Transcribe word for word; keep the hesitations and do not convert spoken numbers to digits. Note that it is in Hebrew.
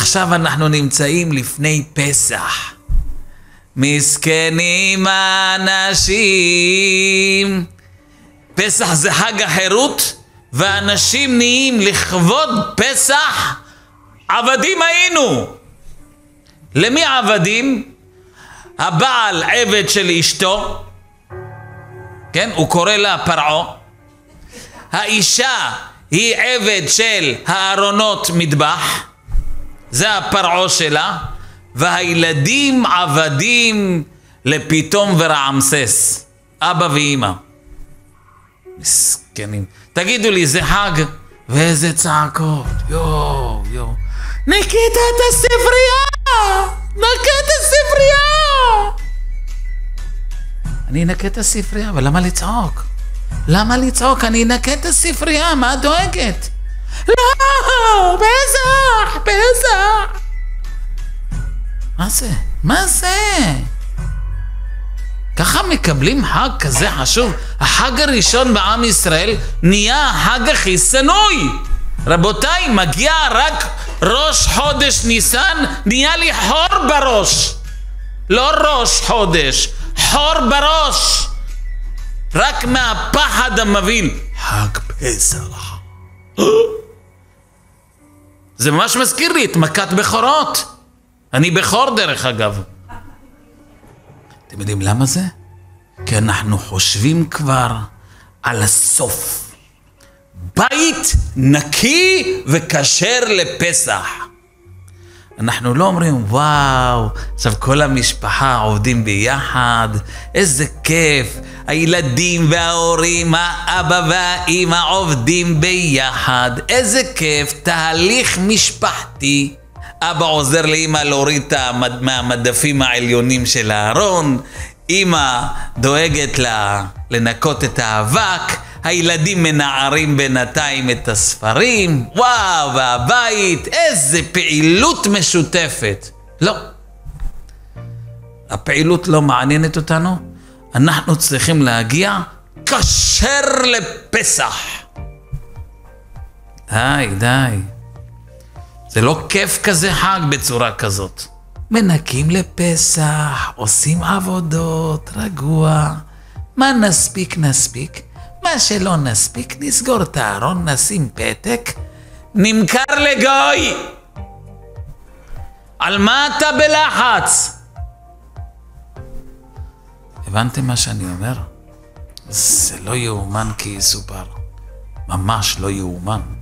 עכשיו אנחנו נמצאים לפני פסח. מסכנים האנשים. פסח זה חג החירות, ואנשים נהיים לכבוד פסח. עבדים היינו. למי עבדים? הבעל עבד של אשתו, כן? הוא קורא לה פרעה. האישה היא עבד של הארונות מטבח, זה הפרעה שלה, והילדים עבדים לפיתום ורעמסס, אבא ואמא. מסכנים. תגידו לי, זה חג? ואיזה צעקות. יו, יו. נקית את הספרייה! נקה את הספרייה! אני אנקה את הספרייה, אבל למה לצעוק? למה לצעוק? אני אנקה את הספרייה, מה את דואגת? לא, פסח, פסח. מה זה? מה זה? ככה מקבלים חג כזה חשוב? החג הראשון בעם ישראל נהיה החג הכי שנוא. רבותיי, מגיע רק ראש חודש ניסן, נהיה לי חור בראש. לא ראש חודש, חור בראש. רק מהפחד המבהיל. חג פסח. זה ממש מזכיר לי את מכת בכורות. אני בכור דרך אגב. אתם יודעים למה זה? כי אנחנו חושבים כבר על הסוף. בית נקי וכשר לפסח. אנחנו לא אומרים וואו, עכשיו כל המשפחה עובדים ביחד, איזה כיף, הילדים וההורים, האבא והאמא עובדים ביחד, איזה כיף, תהליך משפחתי. אבא עוזר לאמא להוריד מהמדפים העליונים של הארון, אמא דואגת לה לנקות את האבק, הילדים מנערים בינתיים את הספרים, וואו, והבית, איזה פעילות משותפת. לא. הפעילות לא מעניינת אותנו, אנחנו צריכים להגיע כשר לפסח. די, די. זה לא כיף כזה חג בצורה כזאת. מנקים לפסח, עושים עבודות, רגוע. מה נספיק נספיק, מה שלא נספיק נסגור את הארון, נשים פתק, נמכר לגוי. על מה אתה בלחץ? הבנתם מה שאני אומר? זה לא יאומן כי יסופר. ממש לא יאומן.